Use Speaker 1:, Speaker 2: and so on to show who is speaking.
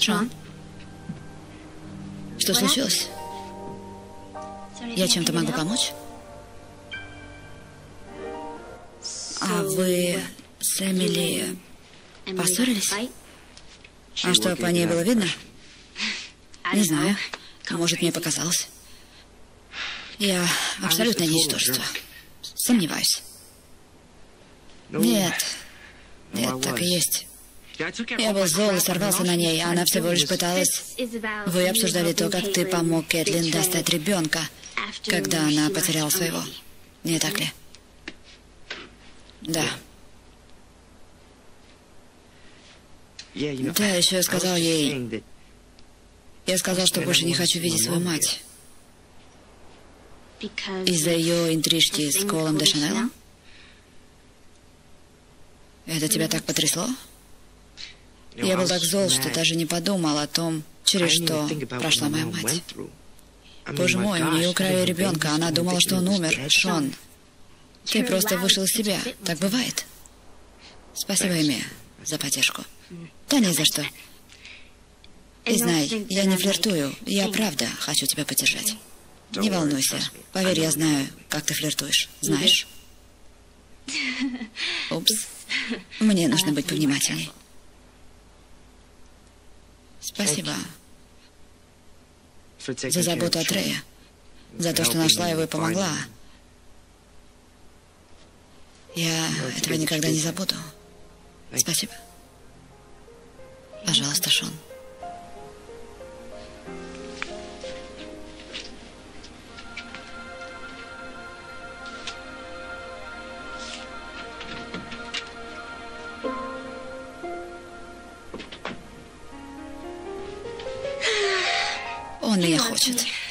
Speaker 1: Шон? Что случилось? Я чем-то могу помочь? А вы с Эмили поссорились? А что, по ней было видно? Не знаю. Может, мне показалось. Я абсолютно ничтожество. Сомневаюсь. Нет. Нет, так и есть. Я был зол и сорвался на ней, а она всего лишь пыталась... Вы обсуждали то, как ты помог Кэтлин достать ребенка, когда она потеряла своего. Не так ли? Да. Да, еще я сказал ей... Я сказал, что больше не хочу видеть свою мать. Из-за ее интрижки с Колом де Шанеллом? Это тебя так потрясло? Я был так зол, что даже не подумал о том, через что прошла моя мать. Боже мой, у нее украли ребенка, она думала, что он умер. Шон, ты просто вышел из себя. Так бывает. Спасибо, Эми, за поддержку. Да не за что. И знай, я не флиртую, я правда хочу тебя поддержать. Не волнуйся. Поверь, я знаю, как ты флиртуешь. Знаешь? Упс. Мне нужно быть повнимательней. Спасибо за заботу о Трея. За то, что нашла его и помогла. Я этого никогда не забуду. Спасибо. Пожалуйста, Шон. Он меня хочет.